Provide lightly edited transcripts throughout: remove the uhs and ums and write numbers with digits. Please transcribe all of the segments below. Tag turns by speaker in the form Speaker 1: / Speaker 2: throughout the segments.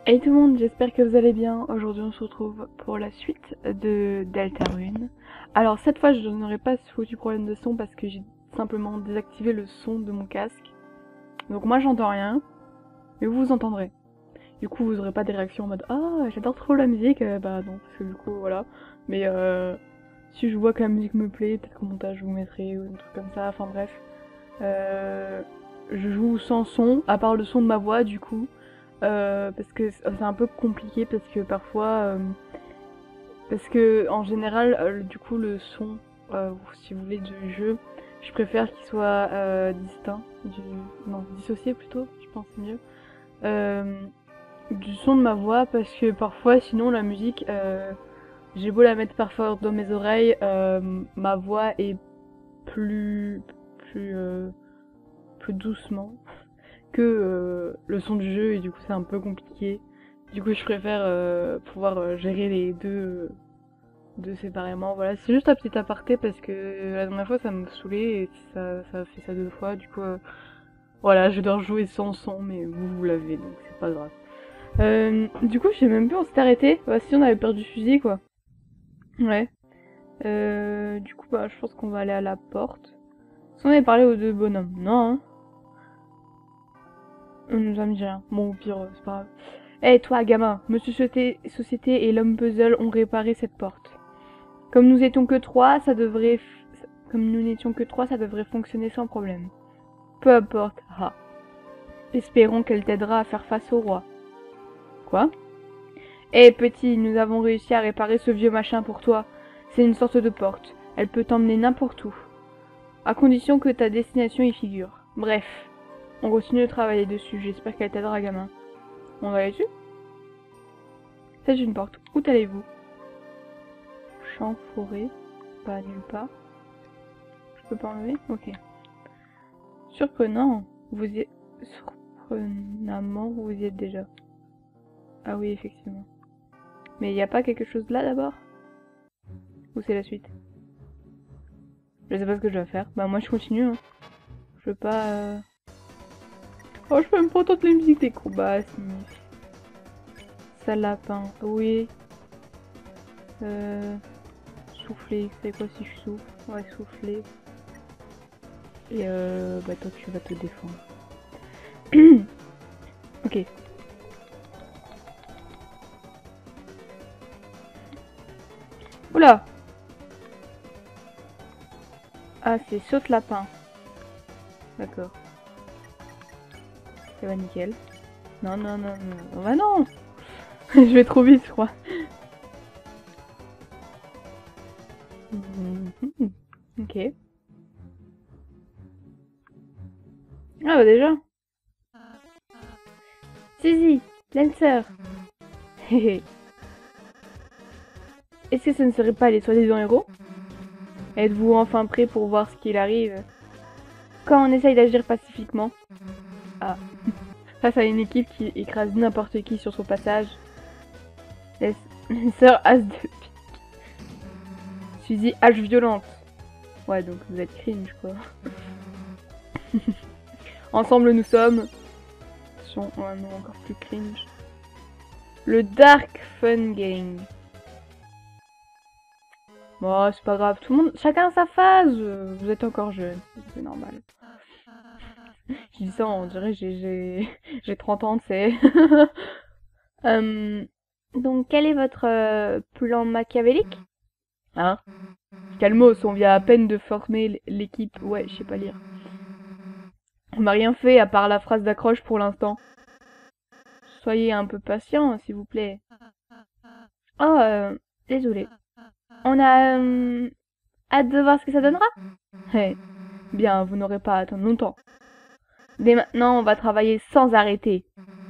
Speaker 1: Hey tout le monde, j'espère que vous allez bien. Aujourd'hui on se retrouve pour la suite de Deltarune. Alors cette fois je n'aurai pas ce foutu problème de son parce que j'ai simplement désactivé le son de mon casque. Donc moi j'entends rien, mais vous entendrez. Du coup vous aurez pas des réactions en mode «Ah j'adore trop la musique», bah non, parce que du coup voilà. Mais si je vois que la musique me plaît, peut-être qu'au montage je vous mettrai ou un truc comme ça, enfin bref. Je joue sans son, à part le son de ma voix du coup. Parce que c'est un peu compliqué parce que parfois parce que en général du coup le son si vous voulez du jeu je préfère qu'il soit distinct non dissocié plutôt je pense c'est mieux du son de ma voix parce que parfois sinon la musique j'ai beau la mettre parfois dans mes oreilles ma voix est plus plus doucement que le son du jeu et du coup c'est un peu compliqué. Du coup je préfère pouvoir gérer les deux séparément. Voilà, c'est juste un petit aparté parce que la dernière fois ça me saoulait et ça a fait ça 2 fois. Du coup voilà, je dois jouer sans son mais vous l'avez donc c'est pas grave. Du coup je sais même plus où on s'est arrêté. Bah si on avait perdu fusil quoi. Ouais. Du coup bah je pense qu'on va aller à la porte. Si on avait parlé aux deux bonhommes, non hein. Ça me dit rien. Bon, au pire, c'est pas grave. Eh, toi, gamin, Monsieur Société et l'homme puzzle ont réparé cette porte. Comme nous étions que trois, ça devrait... Comme nous n'étions que trois, ça devrait fonctionner sans problème. Peu importe. Ah. Espérons qu'elle t'aidera à faire face au roi. Quoi? Eh, petit, nous avons réussi à réparer ce vieux machin pour toi. C'est une sorte de porte. Elle peut t'emmener n'importe où. À condition que ta destination y figure. Bref. On continue de travailler dessus. J'espère qu'elle t'aidera, gamin. On va aller dessus? C'est une porte. Où allez-vous? Champ, forêt, pas nulle part. Je peux pas enlever? Ok. Surprenant. Surprenamment, vous y êtes déjà. Ah oui, effectivement. Mais il n'y a pas quelque chose là d'abord? Ou c'est la suite? Je sais pas ce que je dois faire. Bah moi je continue. Hein. Je veux pas... Oh, je peux même pas entendre la musique des combats. Sale lapin. Oui. Souffler. C'est quoi si je souffle? Ouais, souffler. Et bah toi tu vas te défendre. Ok. Oula! Ah, c'est saute lapin. D'accord. Ça va nickel. Non, non, non, non. Bah non! Je vais trop vite, je crois. Ok. Ah bah déjà. Suzy, Lancer. Est-ce que ce ne serait pas les soi-disant héros? Êtes-vous enfin prêt pour voir ce qu'il arrive? Quand on essaye d'agir pacifiquement. Ah. Face à une équipe qui écrase n'importe qui sur son passage. Lancer as de pique. Suzy hache violente. Ouais, donc vous êtes cringe quoi. Ensemble nous sommes... Attention, oh non, encore plus cringe. Le Dark Fun Gang. Bon, c'est pas grave, tout le monde, chacun a sa phase. Vous êtes encore jeune, c'est normal. Je dis ça, on dirait j'ai 30 ans, tu sais. Donc, quel est votre plan machiavélique? Hein? Calmos, on vient à peine de former l'équipe. Ouais, je sais pas lire. On m'a rien fait à part la phrase d'accroche pour l'instant. Soyez un peu patient, s'il vous plaît. Oh, désolé. On a hâte de voir ce que ça donnera. Eh, bien, vous n'aurez pas à attendre longtemps. Dès maintenant, on va travailler sans arrêter.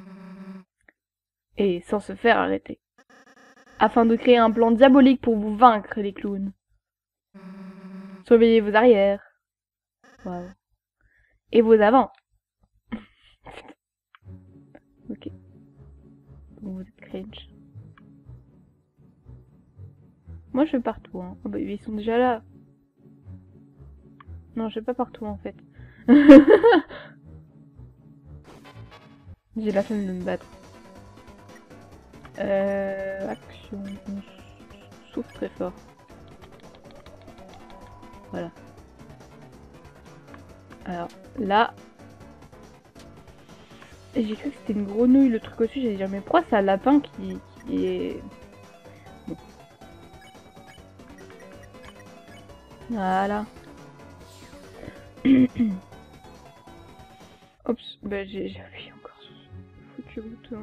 Speaker 1: Et sans se faire arrêter. Afin de créer un plan diabolique pour vous vaincre, les clowns. Surveillez vos arrières. Wow. Et vos avants. Ok. Donc vous êtes cringe. Moi je vais partout, hein. Oh bah ils sont déjà là. Non, je vais pas partout en fait. J'ai la flemme de me battre. Action. On souffle très fort. Voilà. Alors, là... J'ai cru que c'était une grenouille le truc au-dessus, j'ai dit mais pourquoi c'est un lapin qui est... Bon. Voilà. Oups, bah j'ai appuyé encore sur ce foutu bouton.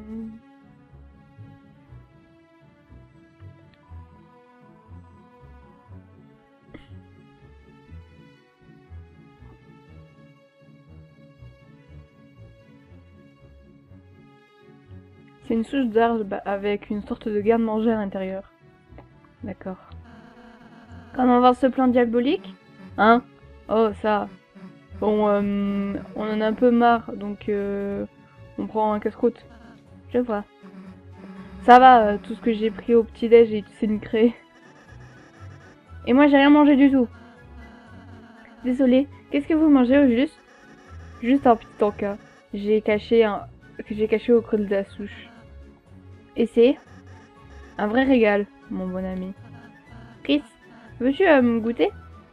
Speaker 1: C'est une souche d'arbre avec une sorte de garde-manger à l'intérieur. D'accord. Comment voir ce plan diabolique? Hein? Oh, ça. Bon, on en a un peu marre, donc on prend un casse-croûte. Je vois. Ça va, tout ce que j'ai pris au petit-déj, c'est une craie. Et moi, j'ai rien mangé du tout. Désolée, qu'est-ce que vous mangez au juste? Juste un petit encas. Que j'ai caché au creux de la souche. Et c'est un vrai régal, mon bon ami. Chris, veux-tu me goûter?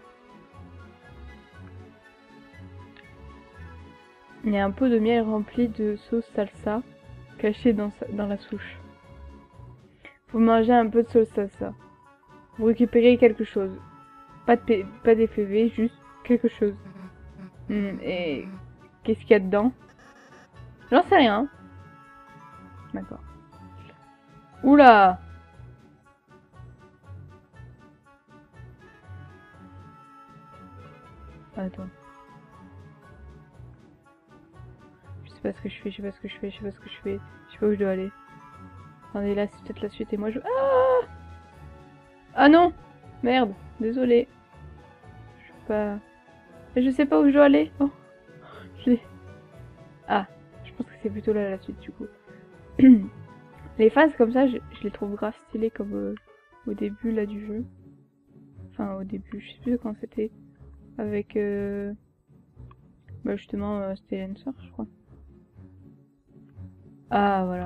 Speaker 1: Il y a un pot de miel rempli de sauce salsa caché dans la souche. Vous mangez un peu de sauce salsa. Vous récupérez quelque chose. Pas d'effet, juste quelque chose. Et qu'est-ce qu'il y a dedans? J'en sais rien. D'accord. Oula! Attends. Je sais pas ce que je fais, je sais pas ce que je fais, je sais pas ce que je fais. Je sais pas où je dois aller. Attendez, là c'est peut-être la suite et moi je... Ah! Ah non! Merde, désolé. Je sais pas... Je sais pas où je dois aller. Oh, ah, je pense que c'est plutôt là la suite du coup. Les phases comme ça, je les trouve grave stylées comme au début là du jeu. Enfin au début, je sais plus quand c'était. Avec bah justement c'était Lancer je crois. Ah voilà.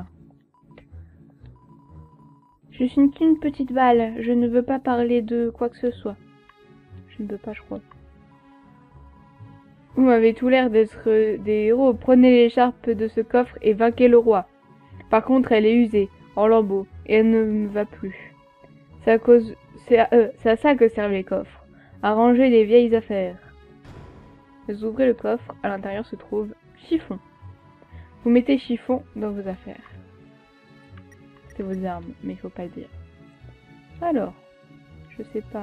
Speaker 1: Je suis qu'une petite balle, je ne veux pas parler de quoi que ce soit. Je ne veux pas je crois. Vous m'avez tout l'air d'être des héros. Prenez l'écharpe de ce coffre et vainquez le roi. Par contre, elle est usée, en lambeaux, et elle ne me va plus. C'est à ça que servent les coffres. À ranger les vieilles affaires. Vous ouvrez le coffre, à l'intérieur se trouve chiffon. Vous mettez chiffon dans vos affaires. C'est vos armes, mais il faut pas le dire. Alors, je sais pas.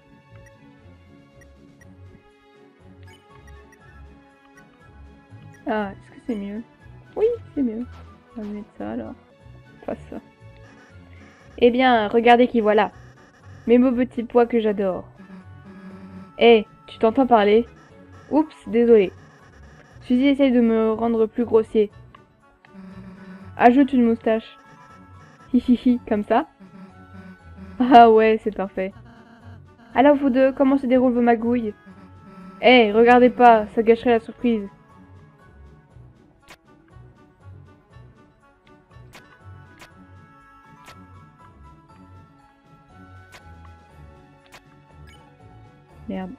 Speaker 1: Ah, est-ce que c'est mieux? Oui, c'est mieux. On va mettre ça alors. Pas ça. Eh bien, regardez qui voilà. Mes beaux petits pois que j'adore. Hé, tu t'entends parler? Oups, désolé. Suzy essaye de me rendre plus grossier. Ajoute une moustache. Hihihi, comme ça? Ah ouais, c'est parfait. Alors vous deux, comment se déroulent vos magouilles? Hé, regardez pas, ça gâcherait la surprise. Merde.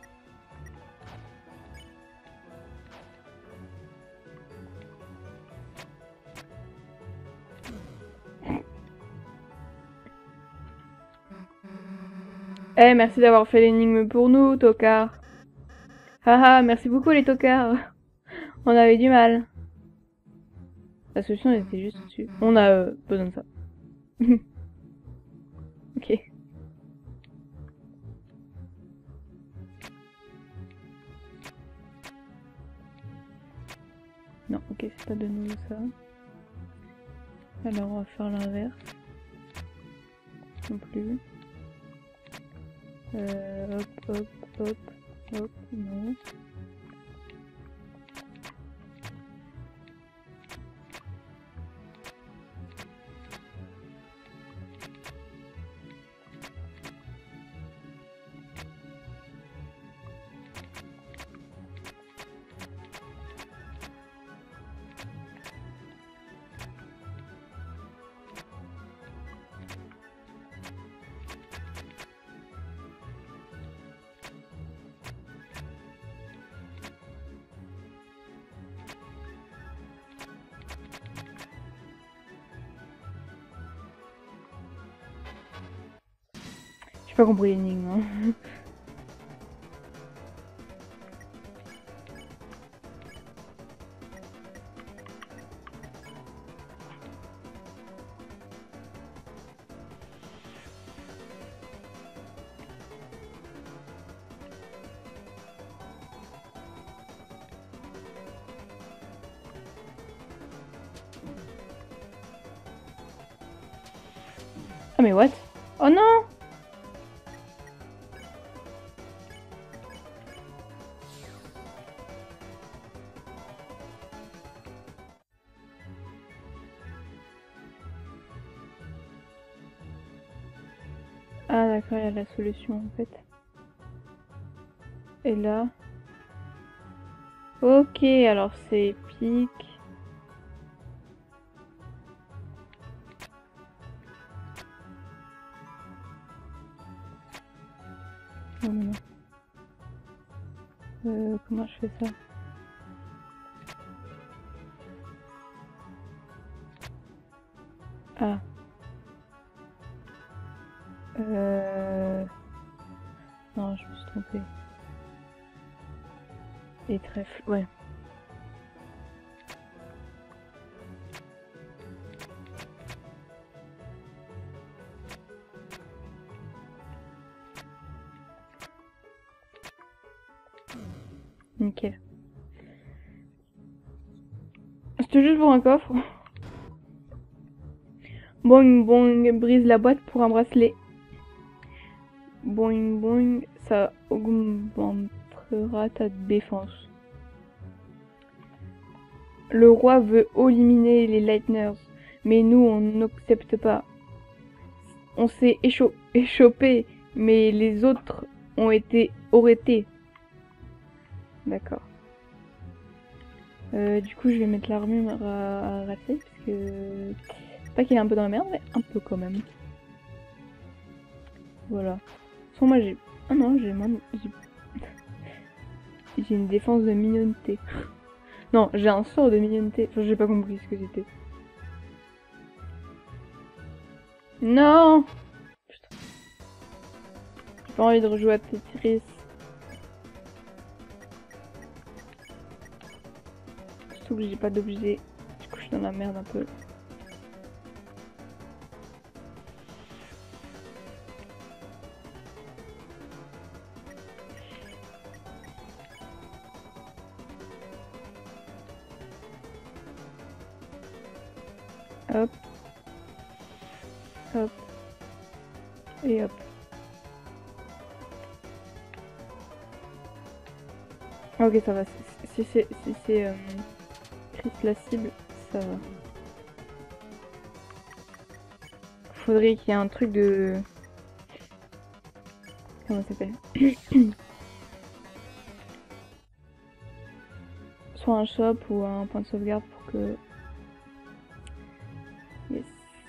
Speaker 1: Eh, merci d'avoir fait l'énigme pour nous, tocard. Haha, merci beaucoup les tocards. On avait du mal. La solution était juste au-dessus. On a besoin de ça. Ok. Non, ok, c'est pas de nouveau ça. Alors on va faire l'inverse. Non plus. Hop, hop, hop, hop, non. pas compris l'énigme. Hein. Ah mais what? Oh non! Ah d'accord, il y a la solution en fait. Et là... Ok, alors c'est pique. Oh non. Comment je fais ça? Ah. Non, je me suis trompée. Et trèfle, ouais. Nickel. C'était juste pour un coffre. Boing boing, brise la boîte pour un bracelet. Boing boing, ça augmentera ta défense. Le roi veut éliminer les Lightners, mais nous on n'accepte pas. On s'est échopé, mais les autres auraient été. D'accord. Du coup je vais mettre l'armure à rater, parce que... C'est pas qu'il est un peu dans la merde, mais un peu quand même. Voilà. Sans moi j'ai... Ah non, j'ai moins... J'ai une défense de mignonneté. Non, j'ai un sort de mignonneté. Enfin, j'ai pas compris ce que c'était. Non! Putain. J'ai pas envie de rejouer à Tetris. Surtout que j'ai pas d'objet. Du coup, je suis dans la merde un peu. Hop. Hop. Et hop. Ok, ça va. Si c'est Chris la cible, ça va. Faudrait qu'il y ait un truc de... Comment ça s'appelle? Soit un shop ou un point de sauvegarde pour que... Yes.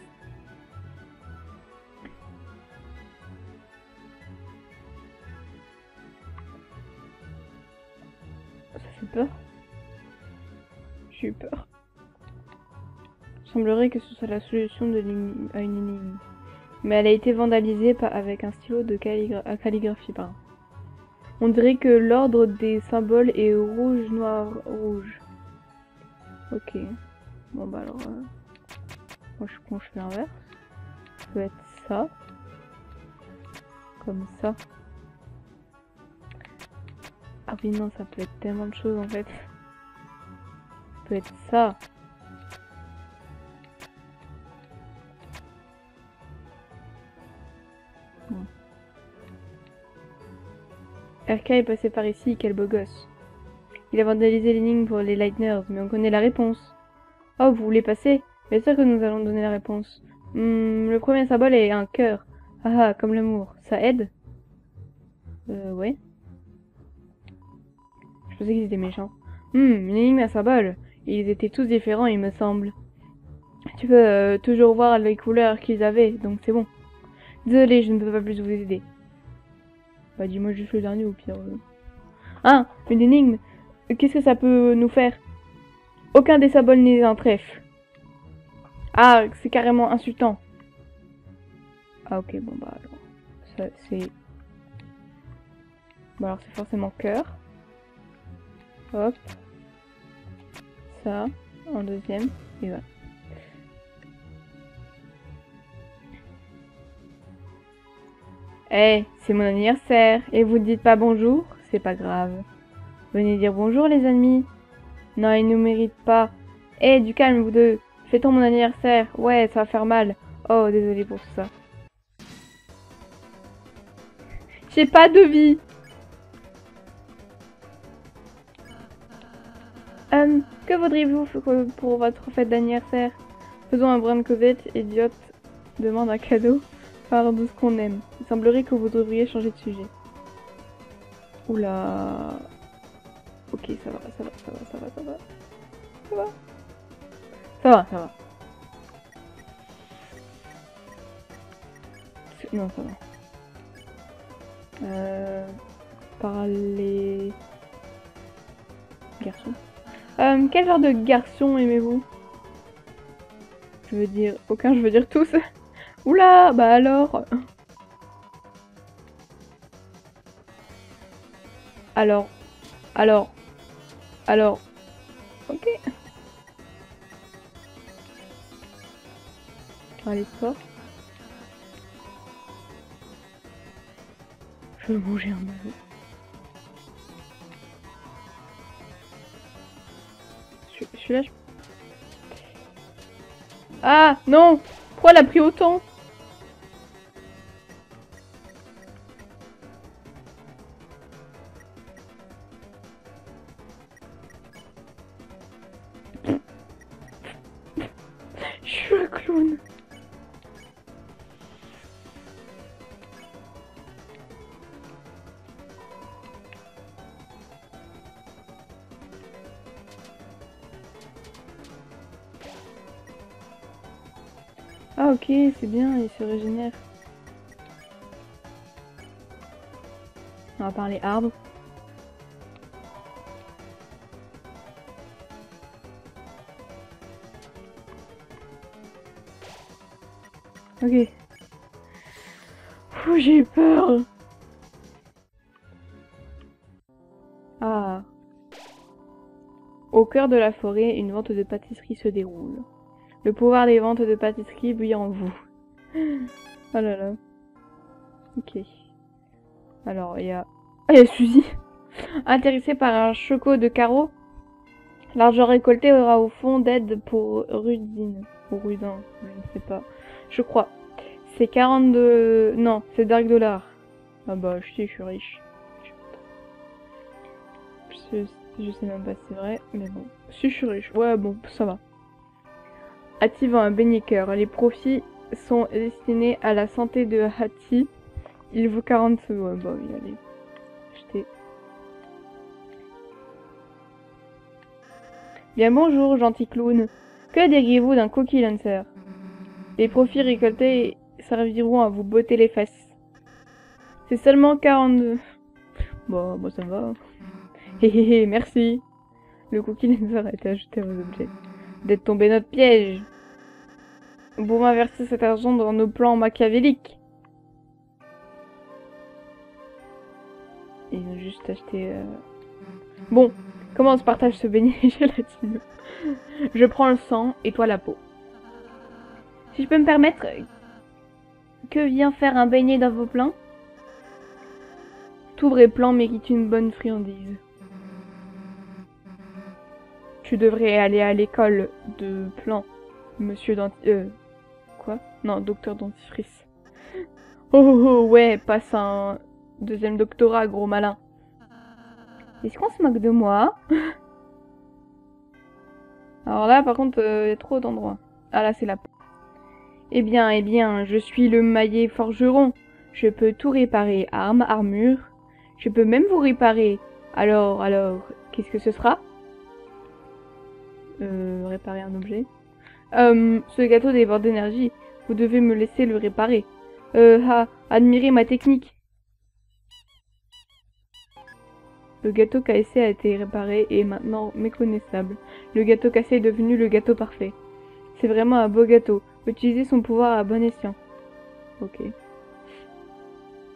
Speaker 1: Ça fait peur. J'ai eu peur. Il semblerait que ce soit la solution à une énigme. Mais elle a été vandalisée avec un stylo de calligraphie. Pardon. On dirait que l'ordre des symboles est rouge, noir, rouge. Ok. Bon bah alors... Moi je fais l'inverse. Ça peut être ça. Comme ça. Ah oui non, ça peut être tellement de choses en fait. Ça peut être ça. Bon. RK est passé par ici, quel beau gosse. Il a vandalisé l'énigme pour les Lightners, mais on connaît la réponse. Oh, vous voulez passer? Bien sûr que nous allons donner la réponse. Le premier symbole est un cœur. Ah ah, comme l'amour. Ça aide? Ouais. Je pensais qu'ils étaient méchants. Une énigme à symbole. Ils étaient tous différents, il me semble. Tu peux toujours voir les couleurs qu'ils avaient, donc c'est bon. Désolé, je ne peux pas plus vous aider. Bah dis-moi juste le dernier au pire. Ah, une énigme. Qu'est-ce que ça peut nous faire? Aucun des symboles n'est un trèfle. Ah, c'est carrément insultant. Ah ok, bon bah alors. Ça, c'est... Bon, alors c'est forcément cœur. Hop. Ça, en deuxième. Et voilà. Eh, c'est mon anniversaire. Et vous ne dites pas bonjour? C'est pas grave. Venez dire bonjour, les amis. Non, ils nous méritent pas. Eh, du calme, vous deux. Fêtons mon anniversaire. Ouais, ça va faire mal. Oh, désolé pour tout ça. J'ai pas de vie. Que voudriez-vous pour votre fête d'anniversaire? Faisons un brin de Cosette, idiote demande un cadeau. Par de ce qu'on aime. Il semblerait que vous devriez changer de sujet. Oula. Ok, ça va. Ça va. Non, ça va. Parler... Garçon. Quel genre de garçon aimez-vous? Je veux dire... Aucun, je veux dire tous. Oula, bah alors... Alors... Ok. Allez, sport. Je veux manger un œuf. Celui-là, Ah, non! Pourquoi elle a pris autant? Je suis un clown. Ah ok, c'est bien, il se régénère. On va parler arbre. Ok. Ouh, j'ai peur. Ah. Au cœur de la forêt, une vente de pâtisserie se déroule. Le pouvoir des ventes de pâtisserie brille en vous. Oh là là. Ok. Alors, il y a... Ah, il y a Suzy. Intéressé par un choco de carreau, l'argent récolté aura au fond d'aide pour Rudine. Pour Rudin, je ne sais pas. Je crois. C'est 42... Non, c'est Dark Dollar. Ah bah, je suis riche. Je sais même pas si c'est vrai, mais bon. Si je suis riche, ouais bon, ça va. Activant un beignet cœur. Les profits sont destinés à la santé de Hattie. Il vaut 40 sous. Ouais, bah oui, allez. Acheter. Bien bonjour, gentil clown. Que diriez-vous d'un cookie lancer? Les profits récoltés serviront à vous botter les fesses. C'est seulement 42. Bon, moi ça va. Hé, merci. Le cookie lancer a été ajouté à vos objets. D'être tombé notre piège. Pour inverser cet argent dans nos plans machiavéliques. Ils ont juste acheté... Bon, comment on se partage ce beignet gélatineux? Je prends le sang et toi la peau. Si je peux me permettre, que vient faire un beignet dans vos plans? Tout vrai plan mérite une bonne friandise. Tu devrais aller à l'école de plan, monsieur quoi? Non, docteur dentifrice. Oh, ouais, passe un deuxième doctorat, gros malin. Est-ce qu'on se moque de moi? Alors là, par contre, il y a trop d'endroits. Ah là, c'est la... Eh bien, je suis le maillet forgeron. Je peux tout réparer, armes, armure. Je peux même vous réparer. Alors, qu'est-ce que ce sera? Réparer un objet. Ce gâteau déborde d'énergie. Vous devez me laisser le réparer. Admirez ma technique. Le gâteau cassé a été réparé et est maintenant méconnaissable. Le gâteau cassé est devenu le gâteau parfait. C'est vraiment un beau gâteau. Utilisez son pouvoir à bon escient. Ok.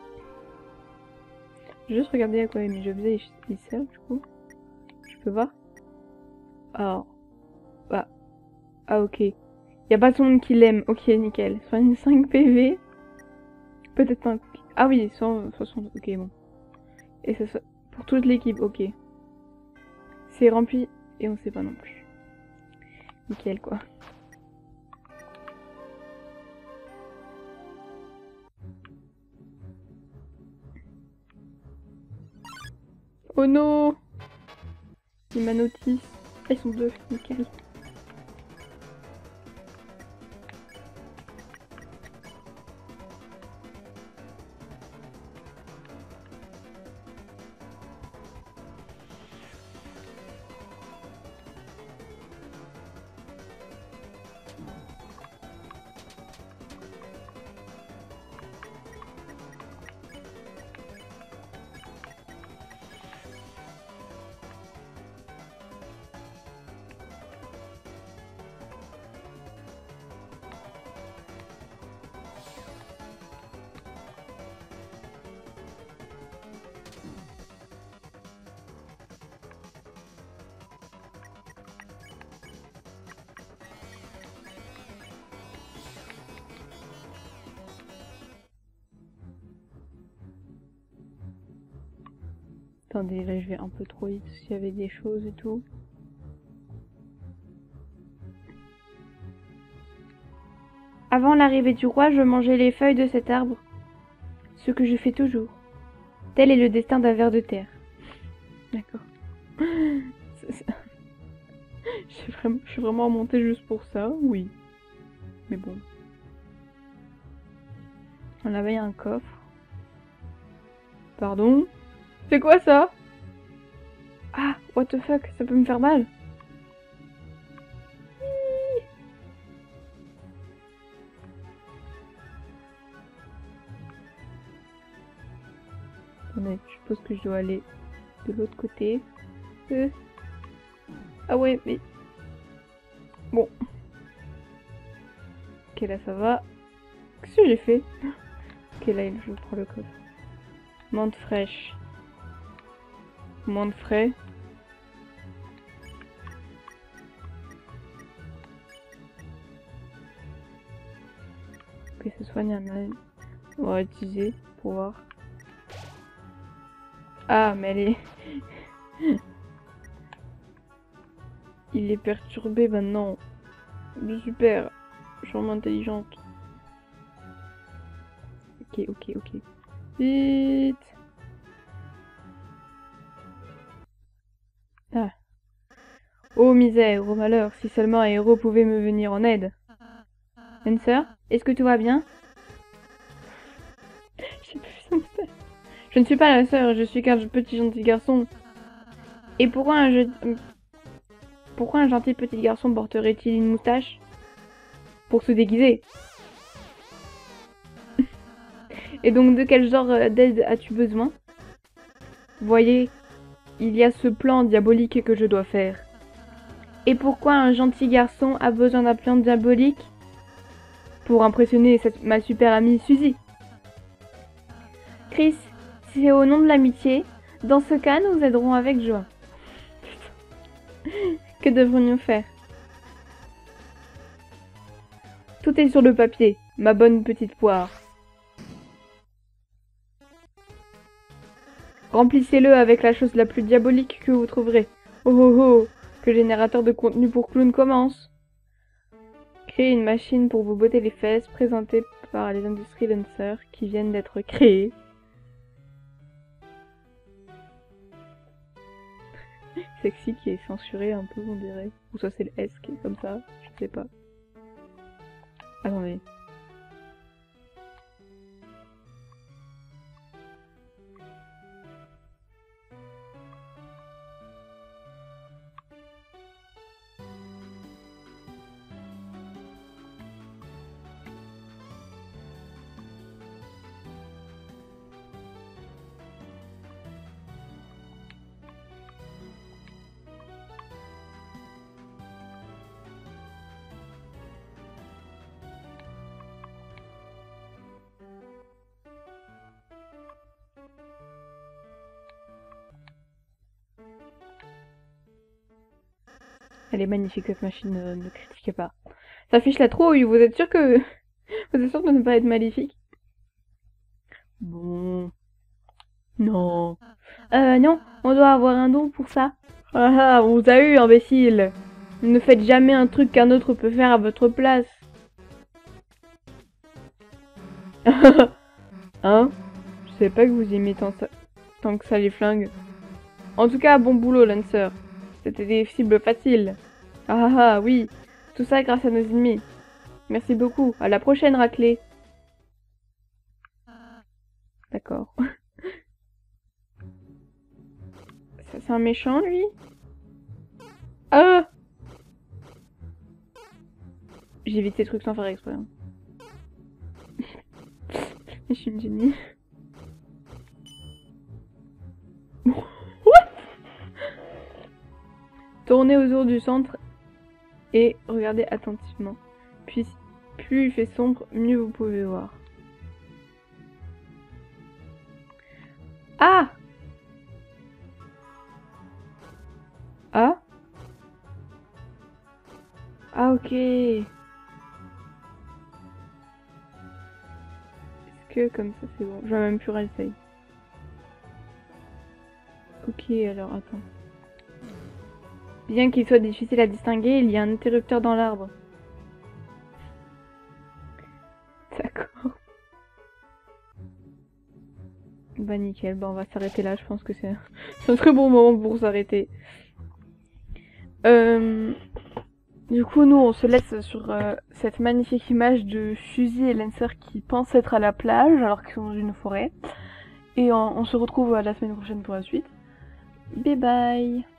Speaker 1: J'ai juste regardé à quoi mes objets ils servent du coup. Je peux voir. Alors. Bah. Ah ok. Y a pas tout le monde qui l'aime. Ok, nickel. Soigne 5 PV. Peut-être un... Ah oui, 160. Ok, bon. Et ça soit... Pour toute l'équipe, ok. C'est rempli et on sait pas non plus. Nickel quoi. Oh non! Il m'a notice. Ah, ils sont deux, nickel. Attendez, là je vais un peu trop vite s'il y avait des choses et tout. Avant l'arrivée du roi, je mangeais les feuilles de cet arbre. Ce que je fais toujours. Tel est le destin d'un ver de terre. D'accord. Je suis vraiment remontée juste pour ça, oui. Mais bon. Là-bas, il y a un coffre. Pardon? C'est quoi ça? Ah, what the fuck, ça peut me faire mal. Attendez, je suppose que je dois aller de l'autre côté. Ah ouais, mais... Bon. Ok, là ça va. Qu'est-ce que j'ai fait? Ok, là je prends le coffre. Menthe fraîche. Menthe frais. Ok, ça soigne un œil. On va utiliser pour voir. Ah, mais elle est... Il est perturbé maintenant. Super. Je suis vraiment intelligente. Ok, ok, ok. Vite. Ah. Oh misère, oh malheur, si seulement un héros pouvait me venir en aide. Spencer, est-ce que tout va bien? J'ai plus son message. Je ne suis pas la sœur, je suis qu'un petit gentil garçon. Et pourquoi un gentil petit garçon porterait-il une moustache? Pour se déguiser. Et donc de quel genre d'aide as-tu besoin? Voyez, il y a ce plan diabolique que je dois faire. Et pourquoi un gentil garçon a besoin d'un plan diabolique? Pour impressionner ma super amie Suzy. Chris, c'est au nom de l'amitié. Dans ce cas, nous aiderons avec joie. Que devrions-nous faire? Tout est sur le papier, ma bonne petite poire. Remplissez-le avec la chose la plus diabolique que vous trouverez. Oh oh oh, que le générateur de contenu pour clown commence. Créez une machine pour vous botter les fesses, présentée par les industries Lancer qui viennent d'être créées. Sexy qui est censuré un peu, on dirait. Ou soit c'est le S qui est comme ça, je sais pas. Attendez. Elle est magnifique cette machine, ne critiquez pas. Ça fiche la trouille, vous êtes sûr que... vous êtes sûr de ne pas être maléfique? Bon... Non. Non, on doit avoir un don pour ça. Ah, on vous a eu, imbécile. Ne faites jamais un truc qu'un autre peut faire à votre place. Hein? Je savais pas que vous aimiez tant que ça les flingues. En tout cas, bon boulot, Lancer. C'était des cibles faciles. Ah oui, tout ça grâce à nos ennemis. Merci beaucoup. À la prochaine, raclée. D'accord. C'est un méchant, lui? Ah! J'évite ces trucs sans faire exprès. Hein. Je suis une génie. Tournez autour du centre et regardez attentivement. Puis, plus il fait sombre, mieux vous pouvez voir. Ah! Ah? Ah, ok. Est-ce que comme ça c'est bon? Je vais même plus réessayer. Ok, alors attends. Bien qu'il soit difficile à distinguer, il y a un interrupteur dans l'arbre. D'accord. Bah nickel, bah on va s'arrêter là, je pense que c'est un très bon moment pour s'arrêter. Du coup, nous, on se laisse sur cette magnifique image de Suzy et Lancer qui pensent être à la plage alors qu'ils sont dans une forêt. Et on se retrouve la semaine prochaine pour la suite. Bye bye!